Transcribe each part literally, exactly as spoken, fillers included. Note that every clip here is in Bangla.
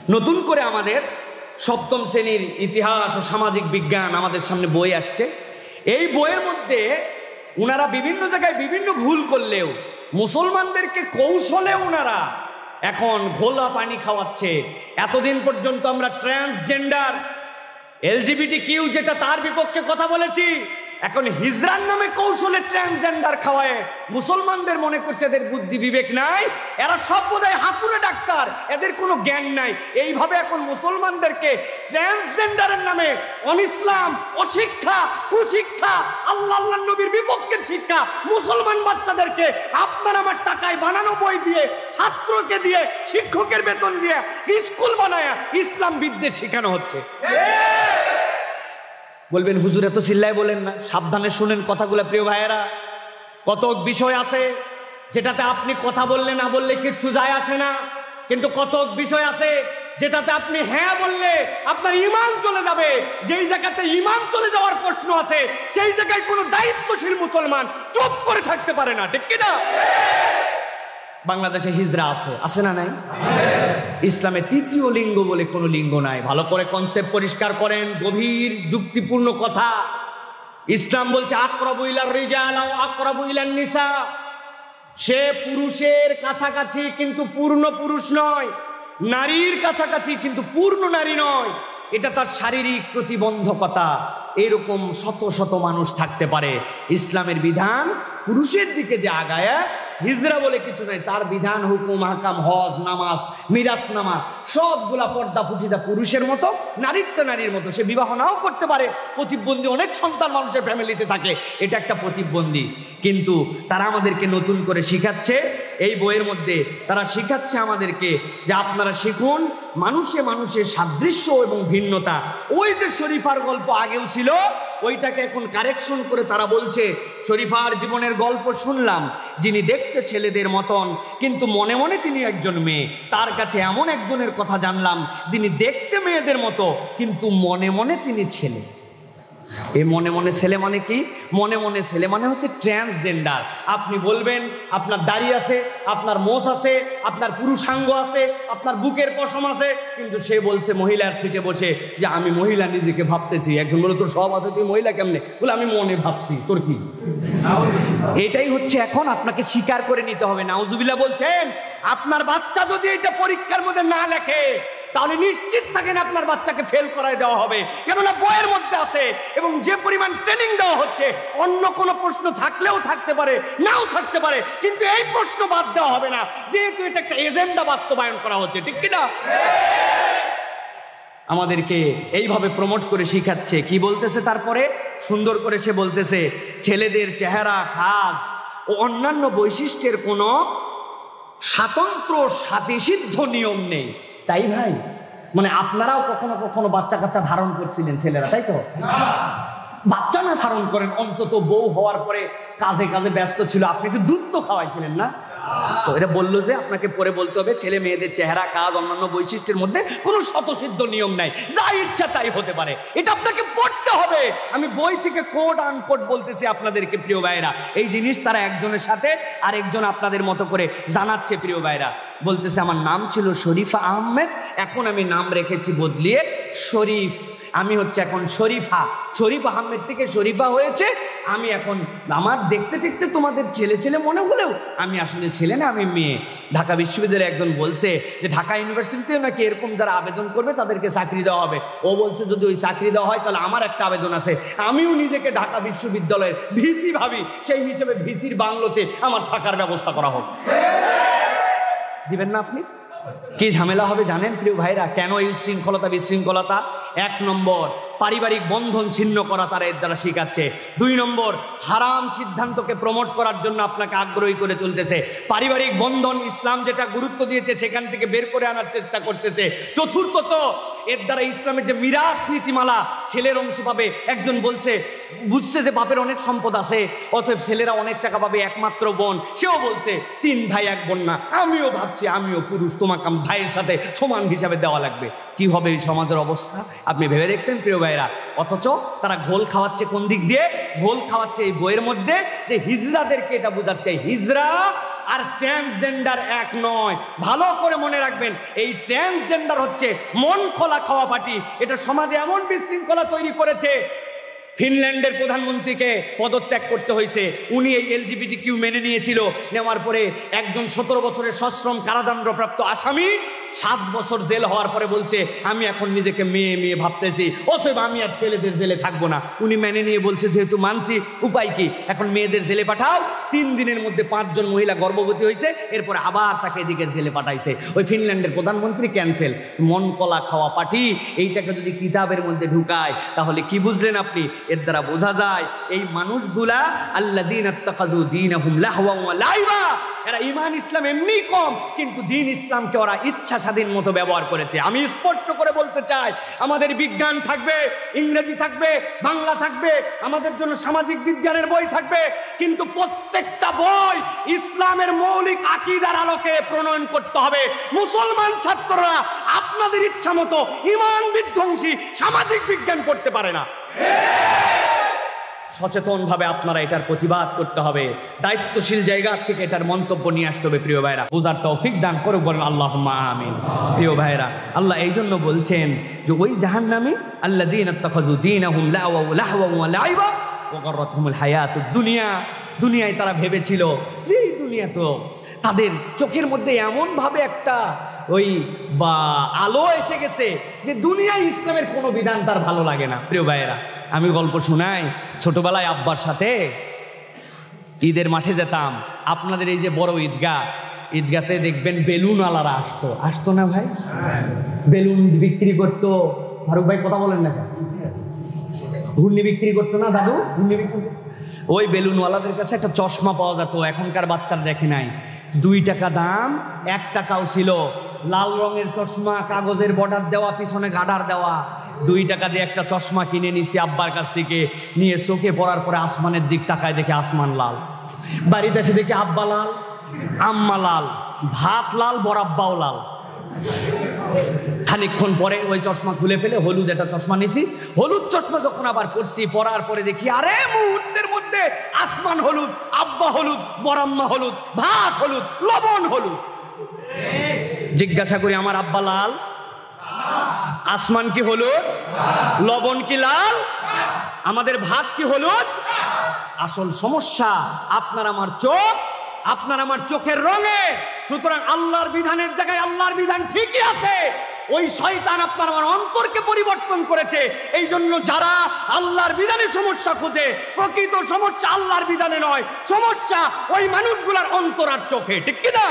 নতুন করে আমাদের সপ্তম শ্রেণীর ইতিহাস ও সামাজিক বিজ্ঞান আমাদের সামনে বই আসছে। এই বইয়ের মধ্যে ওনারা বিভিন্ন জায়গায় বিভিন্ন ভুল করলেও মুসলমানদেরকে কৌশলে ওনারা এখন ঘোলা পানি খাওয়াচ্ছে। এতদিন পর্যন্ত আমরা ট্রান্সজেন্ডার এলজিবিটি কিউ যেটা তার বিপক্ষে কথা বলেছি, এখন হিজরার নামে কৌশলে ট্রান্সজেন্ডার খাওয়ায় মুসলমানদের মনে করছে এদের বুদ্ধি বিবেক নাই, এরা সব বোধহয় হাতুড়ে ডাক্তার, এদের কোনো জ্ঞান নাই। এইভাবে এখন মুসলমানদেরকে ট্রান্সজেন্ডারের নামে অনিসলাম, অশিক্ষা, কুশিক্ষা, আল্লাহ আল্লাহ নবীর বিপক্ষের শিক্ষা মুসলমান বাচ্চাদেরকে আপনার আমার টাকায় বানানো বই দিয়ে, ছাত্রকে দিয়ে, শিক্ষকের বেতন দিয়ে স্কুল বানায়া ইসলাম বিদ্বেষ শেখানো হচ্ছে। বলবেন হুজুর এত চিল্লায় বলেন না, সাবধানে শুনেন কথাগুলো প্রিয় ভাইয়েরা। কত বিষয় আছে যেটাতে আপনি কথা বললে না বললে কিচ্ছু যায় আসে না, কিন্তু কত বিষয় আছে যেটাতে আপনি হ্যাঁ বললে আপনার ঈমান চলে যাবে। যেই জায়গাতে ঈমান চলে যাওয়ার প্রশ্ন আছে সেই জায়গায় কোনো দায়িত্বশীল মুসলমান চুপ করে থাকতে পারে না, ঠিক কিনা? বাংলাদেশে হিজরা আছে, আছে না নাই? ইসলামে তৃতীয় লিঙ্গ বলে কোনো লিঙ্গ নাই। ভালো করে কনসেপ্ট পরিষ্কার করেন, গভীর যুক্তিপূর্ণ কথা। ইসলাম বলছে আকরাবু ইলার রিজাল আও আকরাবু ইলান নিসা, সে পুরুষের কাছাকাছি কিন্তু পূর্ণ পুরুষ নয়, নারীর কাছাকাছি কিন্তু পূর্ণ নারী নয়। এটা তার শারীরিক প্রতিবন্ধকতা। এরকম শত শত মানুষ থাকতে পারে। ইসলামের বিধান পুরুষের দিকে যে আগায়, হিজরা বলে কিছু নাই, তার বিধান, হুকুম, হাকাম, হজ, নামাজ, মিরাস নামাজ সবগুলা পর্দা পুশিদা পুরুষের মতো, নারীর তো নারীর মতো। সে বিবাহ নাও করতে পারে, প্রতিবন্ধী অনেক সন্তান মানুষের ফ্যামিলিতে থাকে, এটা একটা প্রতিবন্ধী। কিন্তু তারা আমাদেরকে নতুন করে শিখাচ্ছে এই বইয়ের মধ্যে, তারা শিখাচ্ছে আমাদেরকে যে আপনারা শিখুন মানুষে মানুষের সাদৃশ্য এবং ভিন্নতা। ওই যে শরীফার গল্প আগেও ছিল, ওইটাকে এখন কারেকশন করে তারা বলছে শরীফার জীবনের গল্প শুনলাম, যিনি দেখতে ছেলেদের মতন কিন্তু মনে মনে তিনি একজন মেয়ে। তার কাছে এমন একজনের কথা জানলাম, তিনি দেখতে মেয়েদের মতো কিন্তু মনে মনে তিনি ছেলে। এই মনে মনে ছেলে মানে কি? মনে মনে ছেলে মানে হচ্ছে ট্রান্সজেন্ডার। আপনি বলবেন আপনার দাড়ি আছে, আপনার মোষ আছে, আপনার পুরুষাঙ্গ আছে, আপনার বুকের পশম আছে, কিন্তু সে বলছে মহিলার সিটে বসে যে আমি মহিলা নিজেকে ভাবতেছি। একজন বলে তোর সব আছে, তুই মহিলা কেমনে? বলে আমি মনে ভাবছি, তোর কি? এটাই হচ্ছে এখন আপনাকে স্বীকার করে নিতে হবে। নাউজুবিল্লাহ বলছেন আপনার বাচ্চা যদি এটা পরীক্ষার মধ্যে না লেখে তাহলে নিশ্চিত থাকেন আপনার বাচ্চাকে ফেল করায় দেওয়া হবে, কেননা বইয়ের মধ্যে আছে। এবং যে পরিমাণ ট্রেনিং দেওয়া হচ্ছে, অন্য কোনো প্রশ্ন থাকলেও থাকতে পারে, নাও থাকতে পারে, কিন্তু এই প্রশ্ন বাদ দেওয়া হবে না, যেহেতু এটা একটা এজেন্ডা বাস্তবায়ন করা হচ্ছে, ঠিক কিনা? আমাদেরকে এইভাবে প্রমোট করে শিখাচ্ছে। কি বলতেছে তারপরে? সুন্দর করে সে বলতেছে ছেলেদের চেহারা, কাজ ও অন্যান্য বৈশিষ্ট্যের কোনো স্বাতন্ত্র স্বাতিসিদ্ধ নিয়ম নেই। তাই ভাই, মানে আপনারাও কখনো কখনো বাচ্চা কাচ্চা ধারণ করছিলেন ছেলেরা, তাই তো? বাচ্চা না ধারণ করেন, অন্তত বউ হওয়ার পরে কাজে কাজে ব্যস্ত ছিল, আপনি কি দুধ তো খাওয়াইছিলেন না? তো এটা বললো যে আপনাকে পরে বলতে হবে ছেলে মেয়েদের চেহারা, কাজ, অন্যান্য বৈশিষ্ট্যের মধ্যে কোনো স্বতঃসিদ্ধ নিয়ম নাই, যা ইচ্ছা তাই হতে পারে। এটা আপনাকে পড়তে হবে। আমি বই থেকে কোড আনকোড বলতেছি আপনাদেরকে প্রিয় ভাইরা। এই জিনিস তারা একজনের সাথে আর একজন আপনাদের মতো করে জানাচ্ছে প্রিয় ভাইরা। বলতেছে আমার নাম ছিল শরীফা আহমেদ, এখন আমি নাম রেখেছি বদলিয়ে শরীফ। আমি হচ্ছে এখন শরীফা, শরীফ আহমেদ থেকে শরীফা হয়েছে। আমি এখন আমার দেখতে দেখতে তোমাদের ছেলে ছেলে মনে হলেও আমি আসলে ছেলে না, আমি মেয়ে। ঢাকা বিশ্ববিদ্যালয়ে একজন বলছে যে ঢাকা ইউনিভার্সিটিতেও নাকি এরকম যারা আবেদন করবে তাদেরকে চাকরি দেওয়া হবে। ও বলছে যদি ওই চাকরি দেওয়া হয় তাহলে আমার একটা আবেদন আছে, আমিও নিজেকে ঢাকা বিশ্ববিদ্যালয়ের ভিসি ভাবি, সেই হিসেবে ভিসির বাংলোতে আমার থাকার ব্যবস্থা করা হোক। দিবেন না আপনি? কি ঝামেলা হবে জানেন প্রিয় ভাইরা? কেন এই শৃঙ্খলতা বিশৃঙ্খলতা? এক নম্বর পারিবারিক বন্ধন ছিন্ন করা তারা এর দ্বারা শিখাচ্ছে। দুই নম্বর হারাম সিদ্ধান্তকে প্রমোট করার জন্য আপনাকে আগ্রহী করে চলতেছে। পারিবারিক বন্ধন ইসলাম যেটা গুরুত্ব দিয়েছে সেখান থেকে বের করে আনার চেষ্টা করতেছে। চতুর্থত এর দ্বারা ইসলামের যে মিরাস নীতিমালা, ছেলের অংশ পাবে। একজন বলছে বুঝছে যে বাপের অনেক সম্পদ আছে, অতএব ছেলেরা অনেক টাকা পাবে, একমাত্র বোন, সেও বলছে তিন ভাই এক বোন না, আমিও ভাবছি আমিও পুরুষ, তোমাকে ভাইয়ের সাথে সমান হিসাবে দেওয়া লাগবে। কি হবে এই সমাজের অবস্থা আপনি ভেবে দেখছেন প্রিয় ভাইরা? অথচ তারা ঘোল খাওয়াচ্ছে কোন দিক দিয়ে? ঘোল খাওয়াচ্ছে এই বইয়ের মধ্যে, যে হিজড়াদেরকে এটা বোঝাচ্ছে হিজড়া আর ট্রান্সজেন্ডার এক নয়। ভালো করে মনে রাখবেন, এই ট্রান্সজেন্ডার হচ্ছে মন খোলা খাওয়া পার্টি। এটা সমাজে এমন বিশৃঙ্খলা তৈরি করেছে, ফিনল্যান্ডের প্রধানমন্ত্রীকে পদত্যাগ করতে হয়েছে। উনি এই এলজিবিটি কিউ মেনে নিয়েছিল, নেওয়ার পরে একজন সতেরো বছরের সশ্রম কারাদণ্ডপ্রাপ্ত আসামি সাত বছর জেল হওয়ার পরে বলছে আমি এখন নিজেকে মেয়ে মেয়ে ভাবতেছি, অতএব আমি আর ছেলেদের জেলে থাকবো না। উনি মেনে নিয়ে বলছে যেহেতু মানছি, উপায় কি, এখন মেয়েদের জেলে পাঠাও। তিন দিনের মধ্যে পাঁচজন মহিলা গর্ভবতী হয়েছে, এরপরে আবার তাকে এদিকে জেলে পাঠাইছে। ওই ফিনল্যান্ডের প্রধানমন্ত্রী ক্যান্সেল। মন কলা খাওয়া পার্টি, এইটাকে যদি কিতাবের মধ্যে ঢুকায় তাহলে কি বুঝলেন আপনি? এর দ্বারা বোঝা যায় এই মানুষগুলা আল্লাযীনা ইত্তাখাযু দীনাহুম লাহওয়া ওয়া লাইবা, এরা ঈমান ইসলাম এমনি কম, কিন্তু দ্বীন ইসলামকে ওরা ইচ্ছা স্বাধীন মতো ব্যবহার করেছে। আমি স্পষ্ট করে বলতে চাই, আমাদের বিজ্ঞান থাকবে, ইংরেজি থাকবে, বাংলা থাকবে, আমাদের জন্য সামাজিক বিজ্ঞানের বই থাকবে, কিন্তু প্রত্যেকটা বই ইসলামের মৌলিক আকীদার আলোকে প্রণয়ন করতে হবে। মুসলমান ছাত্ররা আপনাদের ইচ্ছা মতো ঈমান বিধ্বংসী সামাজিক বিজ্ঞান করতে পারে না। সচেতনভাবে আপনারা এটার প্রতিবাদ করতে হবে, দায়িত্বশীল জায়গা থেকে এটার মন্তব্য নিয়ে আসতে হবে। প্রিয় ভাইরা, বুঝার তৌফিক দান করুক, বলেন আল্লাহুম্মা আমিন। প্রিয় ভাইরা, আল্লাহ এই জন্য বলছেন যে ওই জাহান্নামী আল্লাযীনা ইত্তাখাযু দীনাহুম লাহওয়া ওয়া লাইবা ওয়া গাররাতহুমুল হায়াতুদ দুনিয়া, দুনিয়ায় তারা ভেবেছিল যে এই দুনিয়া তো তাদের চোখের মধ্যে এমনভাবে একটা ওই বা আলো এসে গেছে যে দুনিয়ায় ইসলামের কোনো বিধান তার ভালো লাগে না। প্রিয় ভাইয়েরা, আমি গল্প শোনাই, ছোটবেলায় আব্বার সাথে ঈদের মাঠে যেতাম। আপনাদের এই যে বড় ঈদগাহ, ঈদগাতে দেখবেন বেলুনওয়ালারা আসতো, আসতো না ভাই? বেলুন বিক্রি করতো। ফারুক ভাই কথা বলেন না, ঘূর্ণি বিক্রি করতো না দাদু? ঘূর্ণি বিক্রি, ওই বেলুনওয়ালাদের কাছে একটা চশমা পাওয়া যেত, এখনকার বাচ্চারা দেখে নাই, দুই টাকা দাম, এক টাকাও ছিল। লাল রঙের চশমা, কাগজের বর্ডার দেওয়া, পিছনে গাডার দেওয়া। দুই টাকা দিয়ে একটা চশমা কিনে নিছি আব্বার কাছ থেকে, নিয়ে চোখে পড়ার পরে আসমানের দিক তাকায়, দেখে আসমান লাল। বাড়িতে এসে দেখে আব্বা লাল, আম্মা লাল, ভাত লাল, বরাব্বাও লাল। খানিকক্ষণ পরে ওই চশমা খুলে ফেলে হলুদ একটা চশমা নিছি। হলুদ চশমা যখন আবার পরছি, পরার পরে দেখি আরে মুহূর্তের মধ্যে আসমান হলুদ, আব্বা হলুদ, বরাম্মা হলুদ, ভাত হলুদ, লবণ হলুদ। জিজ্ঞাসা করি আমার আব্বা লাল, আসমান কি হলুদ, লবণ কি লাল, আমাদের ভাত কি হলুদ? আসল সমস্যা আপনার আমার চোখ, আপনার আমার চোখের রঙে। সুতরাং আল্লাহর বিধানের জায়গায় আল্লাহর বিধান ঠিকই আছে, ওই শয়তান আপনার আমার অন্তরকে পরিবর্তন করেছে। এই জন্য যারা আল্লাহর বিধানে সমস্যা খোঁজে, প্রকৃত সমস্যা আল্লাহর বিধানে নয়, সমস্যা ওই মানুষগুলার অন্তর আর চোখে, ঠিক কিনা?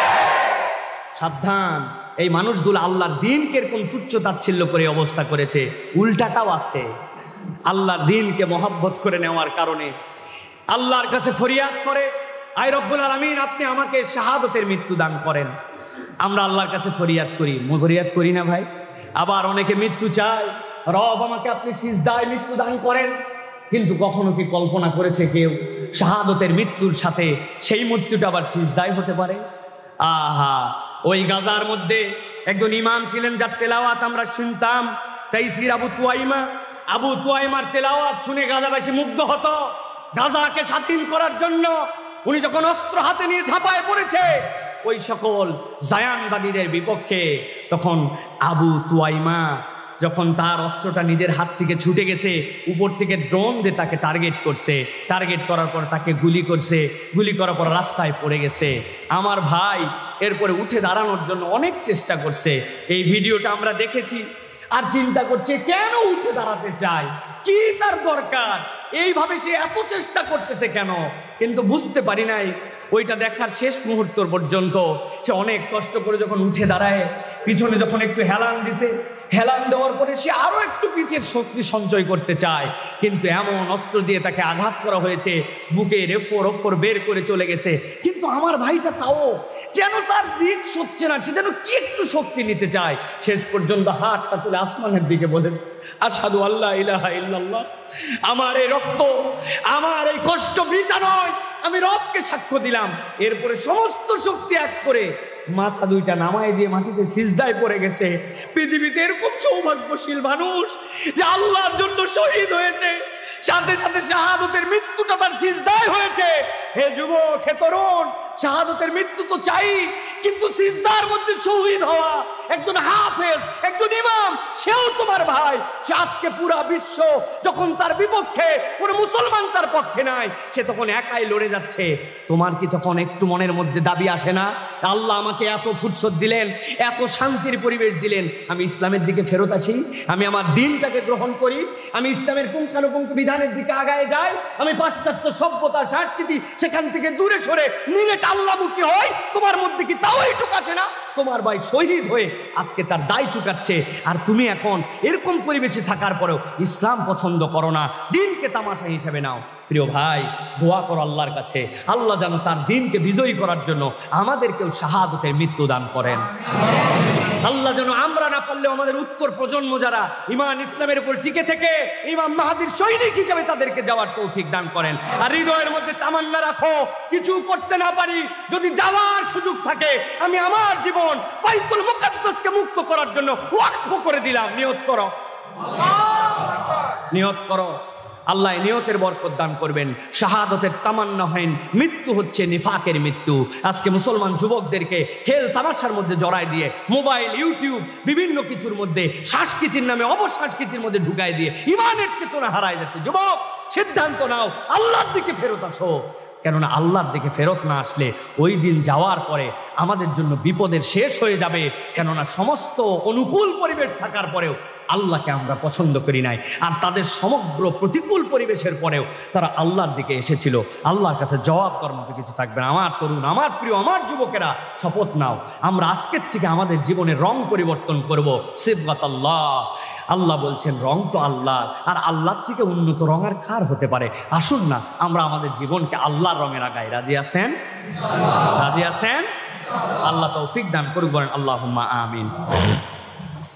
সাবধান, এই মানুষগুলো আল্লাহর দ্বীনকে এরকম তুচ্ছ তাচ্ছিল্য করে অবস্থা করেছে। উল্টাটাও আছে, আল্লাহর দ্বীনকে মহব্বত করে নেওয়ার কারণে আল্লাহর কাছে ফরিয়াদ করে, আয় রব্বুল আলামিন আপনি আমাকে শাহাদতের মৃত্যু দান করেন। আমরা আল্লাহর কাছে ফরিয়াদ করি, ফরিয়াদ করি না ভাই? আবার অনেকে মৃত্যু চায়, রব আমাকে আপনি সিজদায় মৃত্যু দান করেন। কিন্তু কখনো কি কল্পনা করেছে কেউ শাহাদতের মৃত্যুর সাথে সেই মৃত্যুটা আবার সিজদায় হতে পারে? আহা, ওই গাজার মধ্যে একজন ইমাম ছিলেন যার তেলাওয়াত আমরা শুনতাম, তাইসির আবু তুয়াইমা। আবু তুয়াইমার তেলাওয়াত শুনে গাজাবাসী মুগ্ধ হতো। গাজাকে স্বাধীন করার জন্য উনি যখন অস্ত্র হাতে নিয়ে ঝাঁপায় পড়েছে ওই সকল জায়ানবাদীদের বিপক্ষে, তখন আবু তুয়াইমা যখন তার অস্ত্রটা নিজের হাত থেকে ছুটে গেছে, উপর থেকে ড্রোন দিয়ে তাকে টার্গেট করছে, টার্গেট করার পর তাকে গুলি করছে, গুলি করার পর রাস্তায় পড়ে গেছে। আমার ভাই এরপরে উঠে দাঁড়ানোর জন্য অনেক চেষ্টা করছে। এই ভিডিওটা আমরা দেখেছি, আর চিন্তা করছে কেন উঠে দাঁড়াতে চায়, কি তার দরকার, এইভাবে সে এত চেষ্টা করতেছে কেন? কিন্তু বুঝতে পারি নাই ওইটা দেখার শেষ মুহূর্ত পর্যন্ত সে অনেক কষ্ট করে যখন উঠে দাঁড়ায়, পিছনে যখন একটু হেলান দিছে, হেলান দেওয়ার পরে সে আরো একটু পিছের শক্তি সঞ্চয় করতে চায়, কিন্তু এমন অস্ত্র দিয়ে তাকে আঘাত করা হয়েছে, বুকে রেফর ওফর বের করে চলে গেছে। কিন্তু আমার ভাইটা তাও যেন তার দিক সচ্ছে না, সে যেন কি একটু শক্তি নিতে চায়। শেষ পর্যন্ত হাতটা তুলে আসমানের দিকে বলেছে, আশহাদু আল্লা ইলাহা ইল্লাল্লাহ, আমার এই রক্ত, আমার এই কষ্ট বৃথা নয়, আমি রবকে সাক্ষ্য দিলাম। এরপরে সমস্ত শক্তি এক করে মাথা দুইটা নামায় দিয়ে মাটিতে সিজদায় পড়ে গেছে। পৃথিবীতে এরকম সৌভাগ্যশীল মানুষ যে আল্লাহর জন্য শহীদ হয়েছে, সাথে সাথে শাহাদতের মৃত্যুটা তার সিজদায় হয়েছে। হে যুবক, হে তরুণ, শাহাদতের মৃত্যু তো চাই, কিন্তু সিজদার মধ্যে শহীদ হওয়া, একজন হাফেজ, একজন ইমাম, সেও তোমার ভাই। সে আজকে পুরা বিশ্ব যখন তার বিপক্ষে, কোনো মুসলমান তার পক্ষে নাই, সে তখন একাই লড়ে যাচ্ছে। তোমার কি তখন একটু মনের মধ্যে দাবি আসে না, আল্লাহ আমাকে এত ফুরসত দিলেন, এত শান্তির পরিবেশ দিলেন, আমি ইসলামের দিকে ফেরত আসি, আমি আমার দিনটাকে গ্রহণ করি, আমি ইসলামের পুঙ্খানুপুঙ্খ বিধানের দিকে আগায় যাই, আমি পাশ্চাত্য সভ্যতার সংস্কৃতি সেখান থেকে দূরে সরে নিরেট আল্লাহমুখী হই? তোমার মধ্যে কি তাও এইটুকু আসে না? তোমার ভাই শহীদ হয়ে আজকে তার দায় চুকাচ্ছে, আর তুমি এখন এরকম পরিবেশে থাকার পরেও ইসলাম পছন্দ করো না, দিনকে তামাশা হিসেবে নাও। প্রিয় ভাই, দোয়া করো আল্লাহর কাছে, আল্লাহ যেন তার দিনকে বিজয়ী করার জন্য আমাদেরকেও শাহাদতের মৃত্যু দান করেন। আল্লাহ যেন আমরা না পারলেও আমাদের উত্তর প্রজন্ম যারা ঈমান ইসলামের উপর টিকে থেকে ইমাম মাহদীর সৈনিক হিসেবে তাদেরকে যাওয়ার তৌফিক দান করেন। আর হৃদয়ের মধ্যে তামান্না রাখো, কিছু করতে না পারি, যদি যাওয়ার সুযোগ থাকে, আমি আমার জীবন বাইতুল মুকাদ্দাসকে মুক্ত করার জন্য ওয়াকফ করে দিলাম। নিয়ত করো, নিয়ত করো, আল্লাহ নিয়তের বরকত দান করবেন। শাহাদতের তামান্না হইন, মৃত্যু হচ্ছে নিফাকের মৃত্যু। আজকে মুসলমান যুবকদেরকে খেল তামাশার মধ্যে জড়াই দিয়ে, মোবাইল, ইউটিউব, বিভিন্ন কিছুর মধ্যে, সংস্কৃতির নামে অপসংস্কৃতির মধ্যে ঢুকাই দিয়ে ইমানের চেতনা হারায় যাচ্ছে। যুবক, সিদ্ধান্ত নাও, আল্লাহর দিকে ফেরত আসো। কেননা আল্লাহর দিকে ফেরত না আসলে ওই দিন যাওয়ার পরে আমাদের জন্য বিপদের শেষ হয়ে যাবে। কেননা সমস্ত অনুকূল পরিবেশ থাকার পরেও আল্লাহকে আমরা পছন্দ করি নাই, আর তাদের সমগ্র প্রতিকূল পরিবেশের পরেও তারা আল্লাহর দিকে এসেছিল। আল্লাহর কাছে জবাব করার মতো কিছু থাকবে না। আমার তরুণ, আমার প্রিয়, আমার যুবকেরা, শপথ নাও, আমরা আজকের থেকে আমাদের জীবনের রং পরিবর্তন করব। সিবগাত আল্লাহ, আল্লাহ বলছেন রং তো আল্লাহ, আর আল্লাহর থেকে উন্নত রং আর কার হতে পারে? আসুন না আমরা আমাদের জীবনকে আল্লাহর রঙে লাগাই। রাজি আছেন? রাজি আছেন? আল্লাহ তৌফিক দান করুক, বলেন আল্লাহুম্মা আমিন।